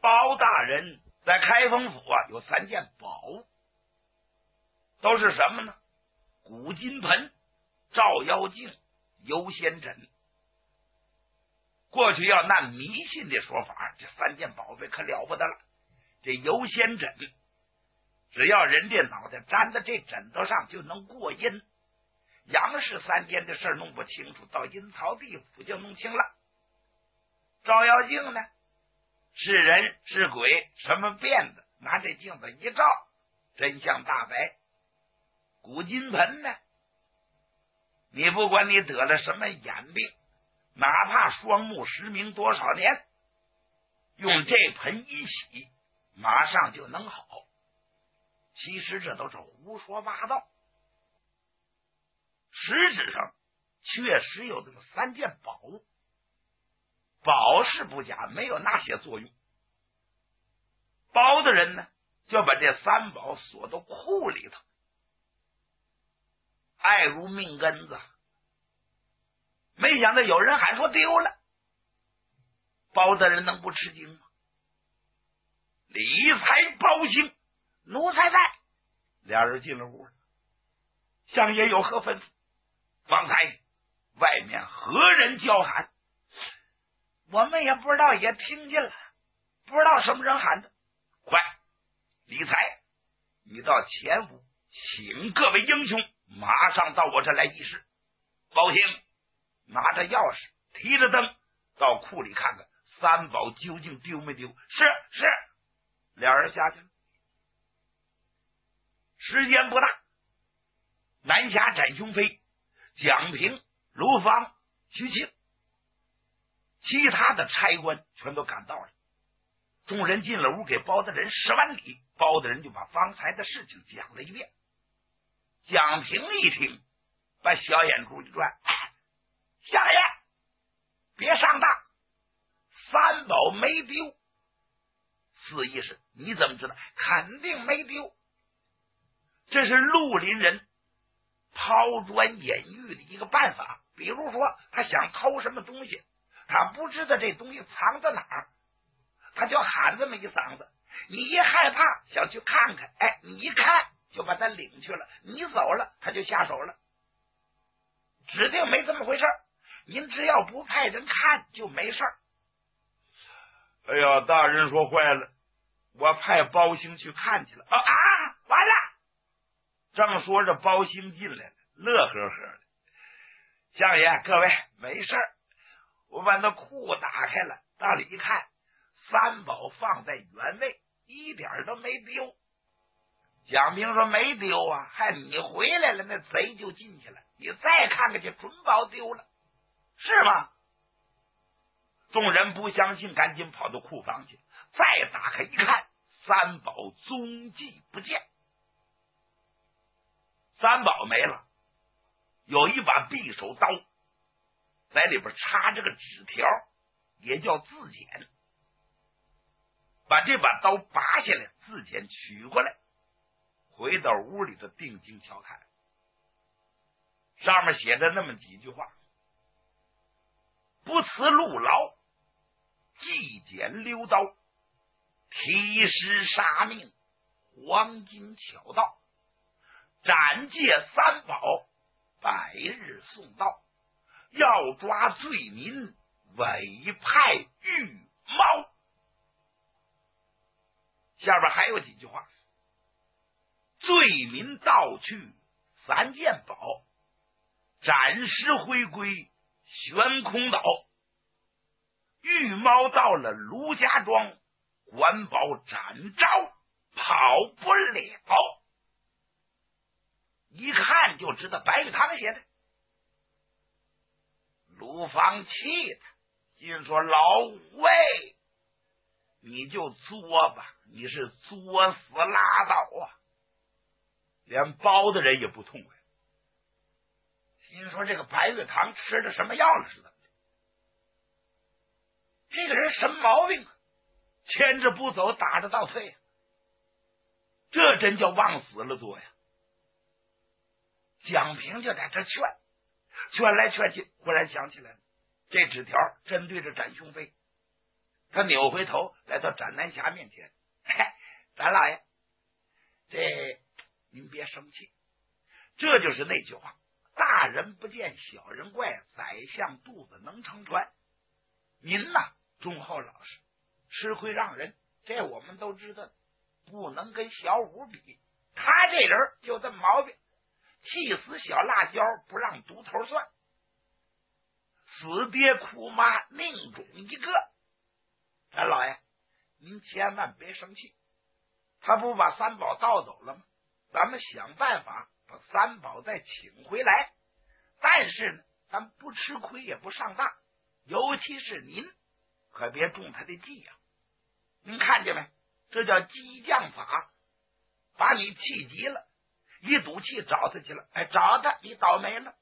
包大人在开封府有3件宝物，都是什么呢？古金盆、照妖镜、游仙枕。过去要按迷信的说法，这3件宝贝可了不得了。这游仙枕，只要人家脑袋粘在这枕头上就能过阴，阳世3间的事弄不清楚，到阴曹地府就弄清了。照妖镜呢，是人是鬼什么变的，拿这镜子一照，真相大白。古金盆呢，你不管你得了什么眼病，哪怕双目失明多少年，用这盆一洗，马上就能好。其实这都是胡说八道，实质上确实有这么3件宝物，宝是不假，没有那些作用。包的人呢，就把这3宝锁到库里头，爱如命根子。没想到有人喊说丢了，包大人能不吃惊吗？理财包兴，奴才在。俩人进了屋了。相爷有何吩咐？方才外面何人叫喊？我们也不知道，也听见了，不知道什么人喊的。快，理财，你到前府请各位英雄马上到我这来议事。包兴拿着钥匙，提着灯到库里看看3宝究竟丢没丢。是，俩人下去了。时间不大，南侠展雄飞、蒋平、卢芳、徐庆，其他的差官全都赶到了。众人进了屋，给包大人10万礼。包大人就把方才的事情讲了一遍。蒋平一听，把小眼珠一转，相爷别上当，3宝没丢。4意是你怎么知道？肯定没丢，这是绿林人抛砖引玉的一个办法。比如说他想偷什么东西，他不知道这东西藏在哪儿，他就喊这么一嗓子，你一害怕想去看看，你一看就把他领去了，你走了他就下手了。指定没这么回事，您只要不派人看就没事。哎呀，大人说坏了，我派包兴去看去了。完了！正说着，包兴进来了，乐呵呵的。相爷，各位没事，我把那库打开了，到里一看，3宝放在原位，一点都没丢。蒋平说没丢啊，害你回来了，那贼就进去了，你再看看去，准保丢了，是吗？众人不相信，赶紧跑到库房去，再打开一看，3宝踪迹不见。3宝没了，有一把匕首刀，在里边插着个纸条，也叫字简。把这把刀拔下来，字简取过来，回到屋里头定睛瞧看，上面写着那么几句话：不辞路劳，既捡溜刀，提师杀命，黄金巧道，斩戒3宝，百日送到，要抓罪民，委派御猫。下边还有几句话：罪民盗去3件宝，斩尸回归悬空岛，御猫到了卢家庄，环保展昭跑不了。一看就知道白玉堂写的。卢芳气他，心说老五喂，你就作吧，你是作死拉倒啊！连包的人也不痛快，心说这个白玉堂吃了什么药了似的，这个人什么毛病啊？牵着不走，打着倒退，这真叫往死了做呀！蒋平就在这劝来劝去，忽然想起来了，这纸条针对着展雄飞， 他扭回头来到展南侠面前，展老爷，这您别生气，这就是那句话，大人不见小人怪，宰相肚子能撑船。您呐忠厚老实，吃亏让人，这我们都知道，不能跟小五比。他这人就这毛病，气死小辣椒不让独头蒜，死爹哭妈宁中一个。咱老爷，您千万别生气，他不把三宝盗走了吗？咱们想办法把三宝再请回来。但是呢，咱不吃亏也不上当，尤其是您可别中他的计呀。您看见没？这叫激将法，把你气急了，一赌气找他去了，找他你倒霉了。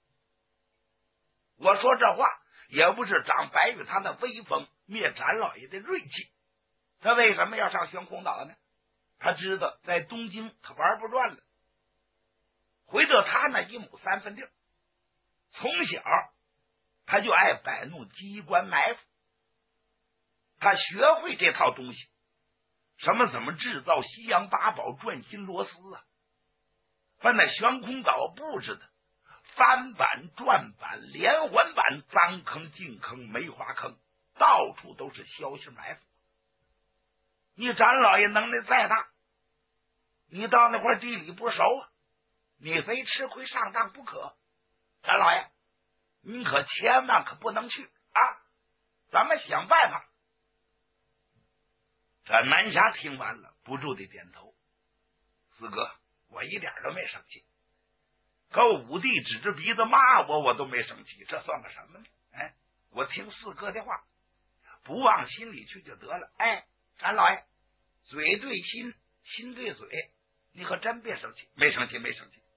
我说这话也不是长白玉堂的威风，灭展老爷的锐气。他为什么要上悬空岛呢？他知道在东京他玩不转了，回到他那一亩三分地，从小他就爱摆弄机关埋伏，他学会这套东西，怎么制造西洋八宝转心螺丝啊，把那悬空岛布置的翻版转版连环版，脏坑进坑梅花坑，到处都是消息埋伏。你展老爷能耐再大，你到那块地理不熟啊，你非吃亏上当不可。展老爷，您可千万可不能去啊，咱们想办法。展南侠听完了不住地点头，四哥，我一点都没生气，可武帝指着鼻子骂我都没生气，这算个什么呢？我听四哥的话，不往心里去就得了。展老爷，嘴对心，心对嘴，你可真别生气。没生气。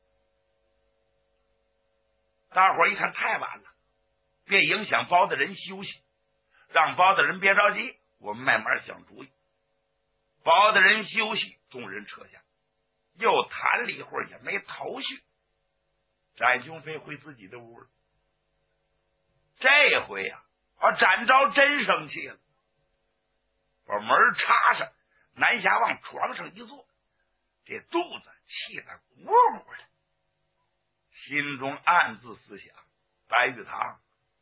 大伙一看太晚了，别影响包大人休息，让包大人别着急，我们慢慢想主意。包大人休息，众人撤下，又谈了一会儿也没头绪。展雄飞回自己的屋了。这回啊，展昭真生气了，把门插上，南侠往床上一坐，这肚子气得鼓鼓的，心中暗自思想：白玉堂，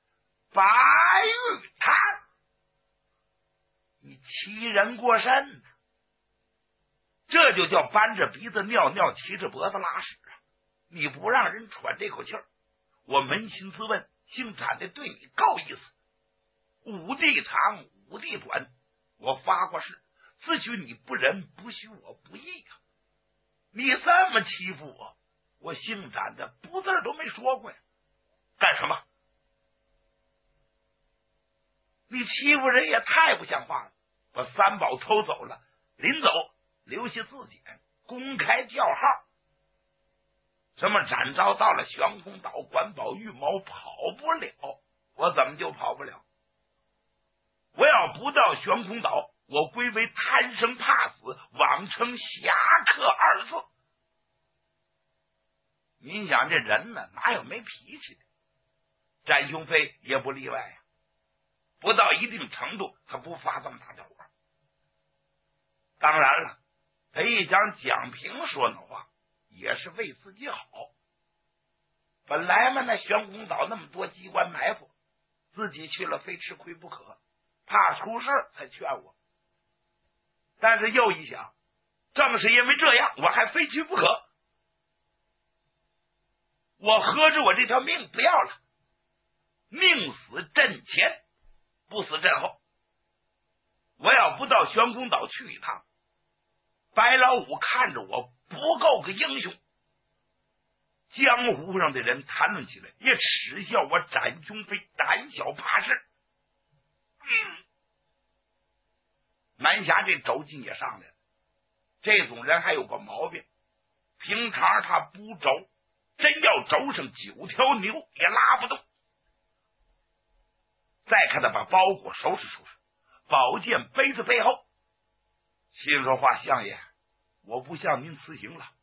你欺人过甚呢？这就叫搬着鼻子尿尿，骑着脖子拉屎啊！你不让人喘这口气儿，我扪心自问，姓展的对你够意思。武帝长，武帝短，我发过誓，自许你不仁，不许我不义啊！你这么欺负我，我姓展的不字都没说过呀！干什么？你欺负人也太不像话了！把三宝偷走了，临走留下字典，公开叫号。什么展昭到了悬空岛管保御毛跑不了，我怎么就跑不了？我要不到悬空岛，我归为贪生怕死，枉称侠客二字。您想这人呢，哪有没脾气的？展雄飞也不例外呀，不到一定程度他不发这么大的火。当然了，他一讲蒋平说那话也是为自己好。本来嘛，那悬空岛那么多机关埋伏，自己去了非吃亏不可，怕出事才劝我。但是又一想，正是因为这样，我还非去不可。我合着我这条命不要了，宁死阵前，不死阵后。我要不到悬空岛去一趟，白老五看着我不够个英雄，江湖上的人谈论起来也耻笑我展雄飞胆小怕事。南侠这轴劲也上来了。这种人还有个毛病，平常他不轴，真要轴上9条牛也拉不动。再看他把包裹收拾收拾，宝剑背在背后，心说话：相爷，我不向您辞行了。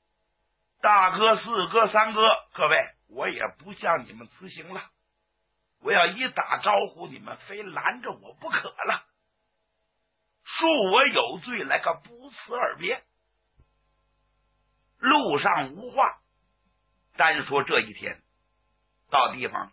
大哥、四哥、三哥，各位，我也不向你们辞行了。 我要一打招呼，你们非拦着我不可了，恕我有罪，来个不辞而别。路上无话，单说这一天到地方，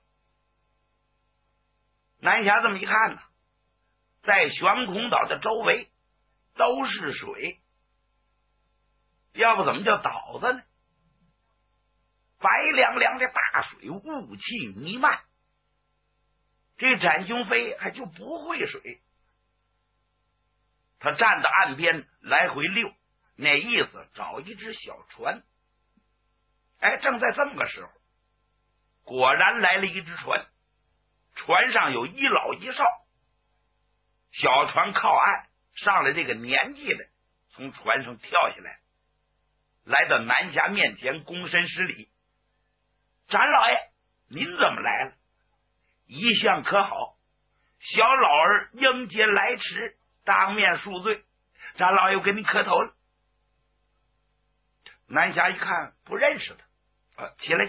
南侠这么一看呢，在悬空岛的周围都是水，要不怎么叫岛子呢？白凉凉的大水，雾气弥漫。这展雄飞还就不会水，他站在岸边来回溜，那意思找一只小船。正在这么个时候，果然来了一只船，船上有一老一少。小船靠岸，上来这个年纪的从船上跳下来，来到南侠面前躬身施礼：“展老爷，您怎么来了？一向可好？小老儿应节来迟，当面恕罪，展老爷给你磕头了。”南侠一看不认识他，起来，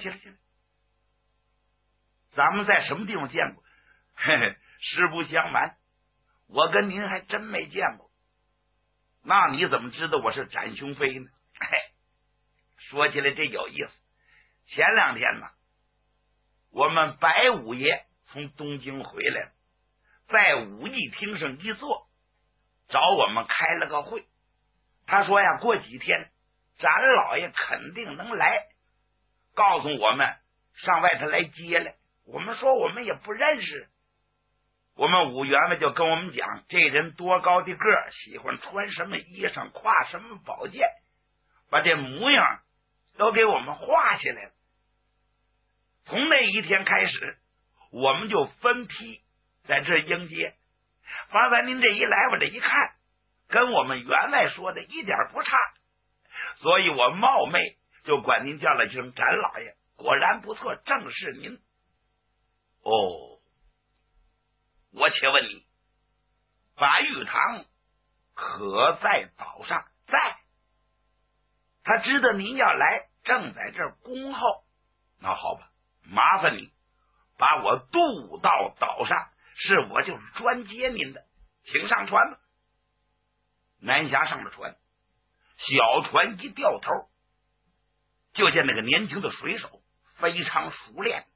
咱们在什么地方见过？嘿嘿，实不相瞒，我跟您还真没见过。那你怎么知道我是展雄飞呢？说起来这有意思，前2天呢，我们白五爷从东京回来了，在武艺厅上一坐，找我们开了个会。他说呀，过几天展老爷肯定能来，告诉我们上外头来接来。我们说我们也不认识。我们武员们就跟我们讲，这人多高的个儿，喜欢穿什么衣裳，挎什么宝剑，把这模样都给我们画下来了。从那一天开始，我们就分批在这迎接。方才您这一来，我这一看，跟我们员外说的一点不差，所以我冒昧就管您叫了一声展老爷。果然不错，正是您。我且问你，白玉堂可在岛上？在。他知道您要来，正在这儿恭候。那好吧，麻烦你把我渡到岛上，是我就是专接您的，请上船吧。南侠上了船，小船一掉头，就见那个年轻的水手非常熟练，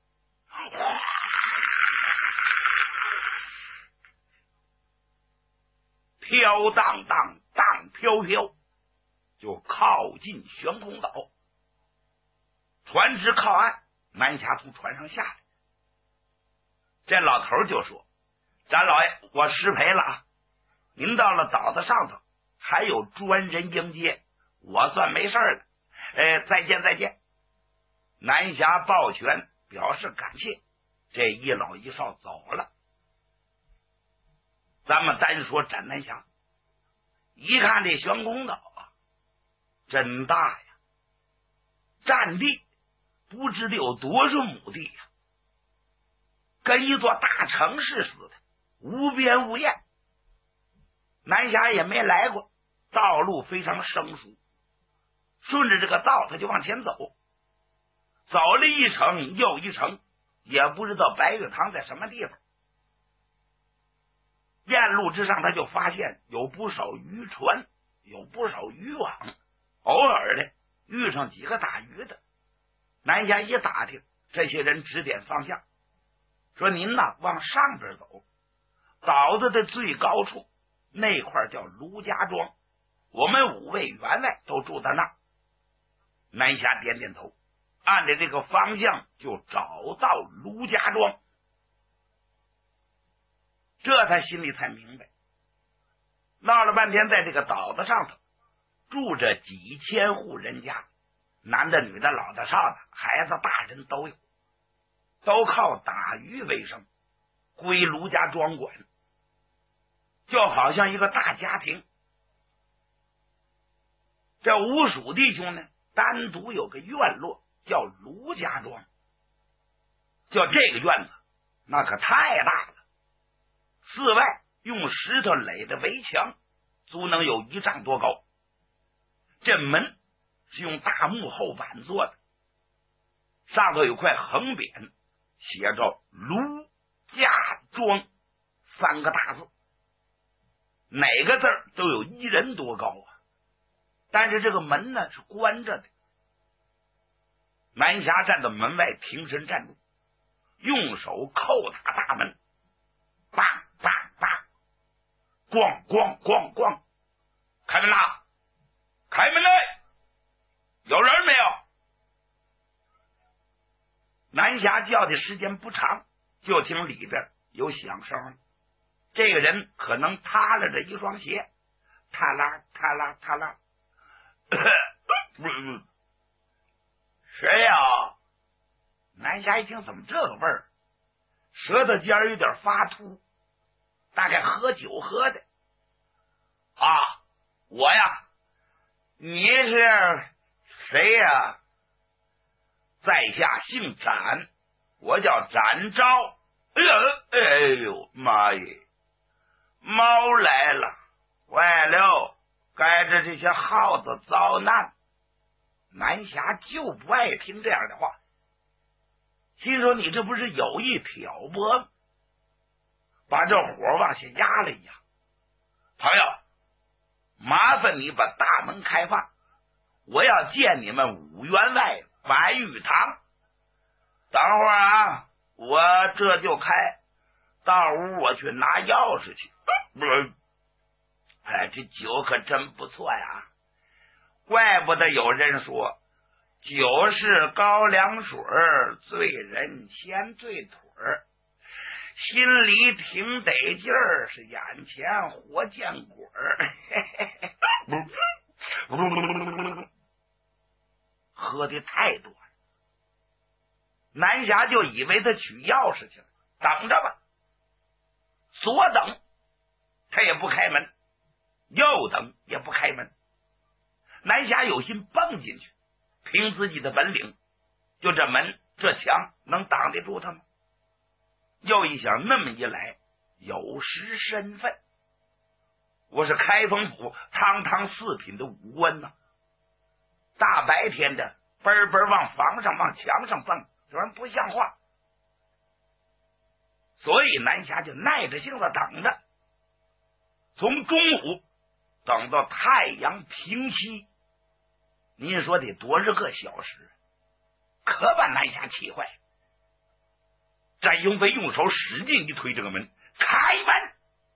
飘荡荡，荡飘飘，就靠近悬空岛。船只靠岸，南侠从船上下来。这老头就说：“展老爷，我失陪了啊！您到了岛子上头，还有专人迎接，我算没事了。再见。”南侠抱拳表示感谢，这一老一少走了。咱们单说展南侠，一看这悬空岛真大呀，占地不知道有多少亩地呀，跟一座大城市似的，无边无沿。南侠也没来过，道路非常生疏，顺着这个道他就往前走，走了一程又一程，也不知道白玉堂在什么地方。沿路之上他就发现有不少渔船，有不少渔网，偶尔的遇上几个打鱼的。南侠一打听，这些人指点方向，说您呐往上边走，岛子的最高处那块叫卢家庄，我们5位员外都住在那儿。南侠点点头，按着这个方向就找到卢家庄。这他心里才明白，闹了半天，在这个岛子上头住着几千户人家，男的女的，老的少的，孩子大人都有，都靠打鱼为生，归卢家庄管，就好像一个大家庭。这吴蜀弟兄呢，单独有个院落叫卢家庄，就这个院子那可太大了，四外用石头垒的围墙足能有1丈多高，这门是用大木厚板做的，上头有块横匾写着卢家庄3个大字，哪个字都有1人多高啊！但是这个门呢是关着的。南侠站到门外，挺身站住，用手叩打大门，梆梆梆，咣咣咣咣，开门啦！开门来！有人没有？南侠叫的时间不长，就听里边有响声。这个人可能踏了着一双鞋，踏啦踏啦踏啦。谁呀？南侠一听，怎么这个味儿？舌头尖有点发秃，大概喝酒喝的。啊，我呀，你是谁呀？在下姓展，我叫展昭。哎呦妈耶！猫来了，坏了，该着这些耗子遭难。南侠就不爱听这样的话，心说你这不是有意挑拨吗？把这火往下压了一压。朋友，麻烦你把大门开放，我要见你们5员外白玉堂。等会儿啊，我这就开，到屋我去拿钥匙去。哎，这酒可真不错呀，怪不得有人说酒是高粱水，醉人先醉腿儿，心里挺得劲儿，是眼前活见鬼儿。喝的太多了，南侠就以为他取钥匙去了，等着吧。左等他也不开门，右等也不开门。南侠有心蹦进去，凭自己的本领，就这门这墙能挡得住他吗？又一想，那么一来有失身份，我是开封府堂堂4品的武官呐，大白天的奔奔往房上往墙上蹦，这玩意不像话。所以南侠就耐着性子等着，从中午等到太阳平西，您说得多少个小时，可把南侠气坏。詹永飞用手使劲一推这个门，开门。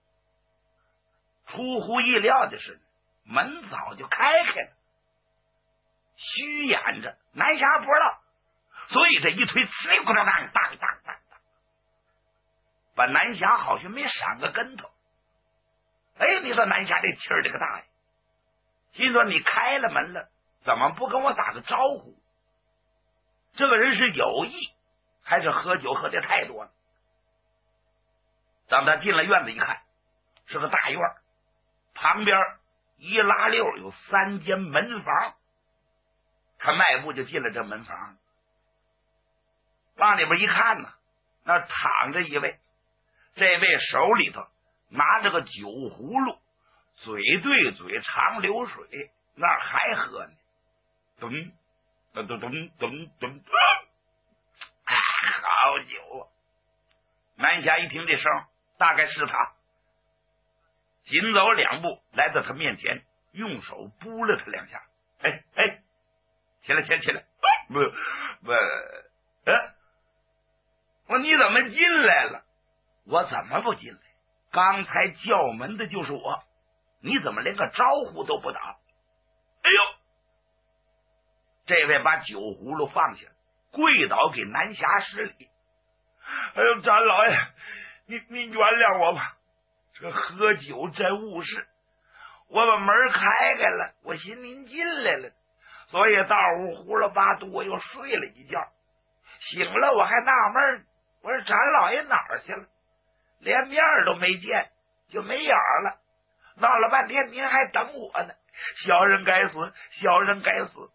出乎意料的是，门早就开了，虚掩着，南侠不知道，所以这一推，呲哩咕当当当当当，把南侠好像没闪个跟头。哎，你说南侠这气儿这个大呀，心说你开了门了，怎么不跟我打个招呼？这个人是有意还是喝酒喝的太多了？当他进了院子一看，是个大院，旁边一拉溜有3间门房，他迈步就进了这门房，往里边一看呢，那躺着一位，这位手里头拿着个酒葫芦，嘴对嘴长流水，那还喝呢，咚咚咚咚咚咚，好酒啊！南侠一听这声，大概是他，紧走2步来到他面前，用手拨了他2下。哎哎，起来起来起来！我你怎么进来了？我怎么不进来？刚才叫门的就是我，你怎么连个招呼都不打？哎呦！这位把酒葫芦放下，跪倒给南侠施礼。哎呦，詹老爷，你原谅我吧，这喝酒真误事，我把门开了，我寻您进来了，所以到屋呼了巴嘟，我又睡了一觉，醒了我还纳闷，我说詹老爷哪儿去了？连面都没见，就没影了。闹了半天您还等我呢，小人该死，小人该死。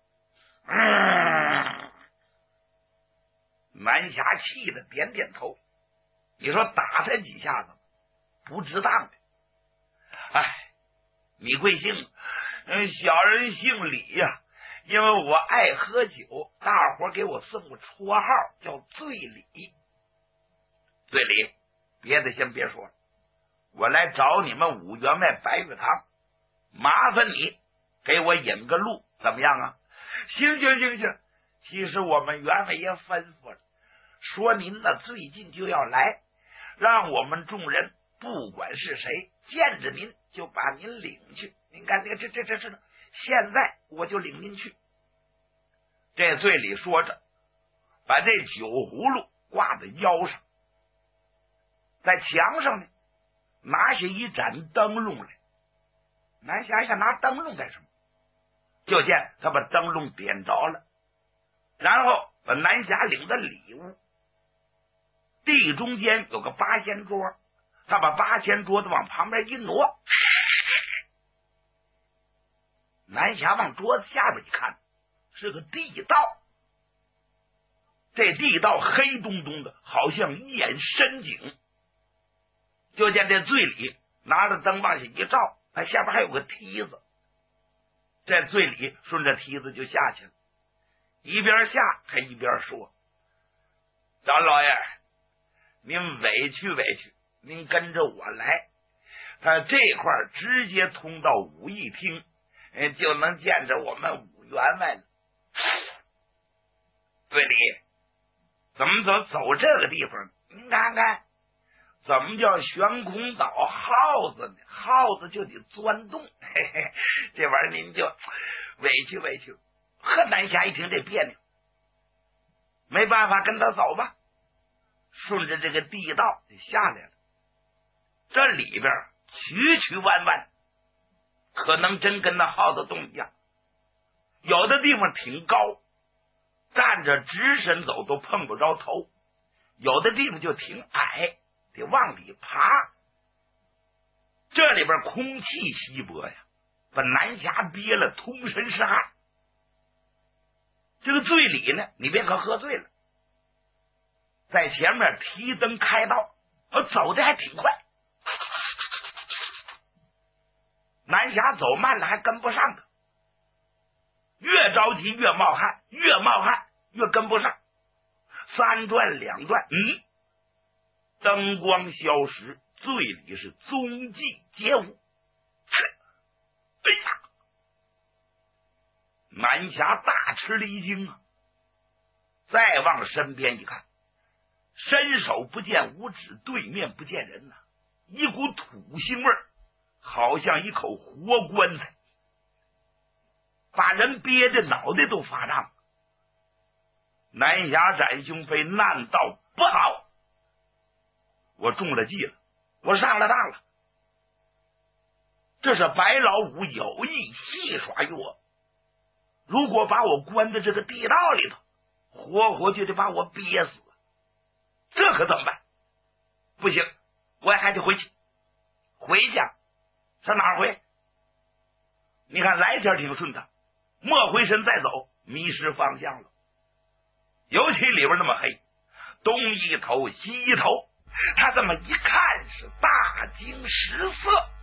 南侠气的点点头，你说打他几下子不值当的。哎，你贵姓？小人姓李呀，因为我爱喝酒，大伙给我赐个绰号叫醉李。醉李， 别的先别说了，我来找你们五员外白玉堂，麻烦你给我引个路，怎么样啊？行。其实我们员外也吩咐了，说您呢最近就要来，让我们众人不管是谁见着您就把您领去。您看这是现在我就领您去。这嘴里说着，把这酒葫芦挂在腰上，在墙上呢拿下一盏灯笼来。南侠想拿灯笼干什么？就见他把灯笼点着了，然后把南侠领到里屋。地中间有个八仙桌，他把八仙桌子往旁边一挪，南侠往桌子下边一看，是个地道。这地道黑洞洞的，好像一眼深井。就见这醉里拿着灯往下一照，它下边还有个梯子。这醉里顺着梯子就下去了，一边下还一边说：“张老爷，您委屈委屈，您跟着我来，他这块直接通到武艺厅，就能见着我们武员外了。醉里，怎么走这个地方？您看看，怎么叫悬空倒耗子呢？耗子就得钻洞，嘿嘿，这玩意儿您就委屈委屈。”贺南侠一听这别扭，没办法，跟他走吧。顺着这个地道就下来了。这里边曲曲弯弯，可能真跟那耗子洞一样。有的地方挺高，站着直身走都碰不着头；有的地方就挺矮，得往里爬。这里边空气稀薄呀，把南侠憋了通身是汗。这个醉里呢，你别可喝醉了，在前面提灯开道，走的还挺快。南侠走慢了还跟不上他，越着急越冒汗，越冒汗越跟不上。三转两转，灯光消失，醉里是踪迹皆无。哎呀！南侠大吃了一惊啊！再往身边一看，伸手不见五指，对面不见人呐，一股土腥味儿，好像一口活棺材，把人憋着脑袋都发胀。南侠展胸飞，难道不好？我中了计了，我上了当了。这是白老五有意戏耍于我，如果把我关在这个地道里头，活活就得把我憋死，这可怎么办？不行，我还得回去。回去上哪儿回？你看来前挺顺畅，莫回身再走，迷失方向了。尤其里边那么黑，东一头西一头，他这么一看是大惊失色。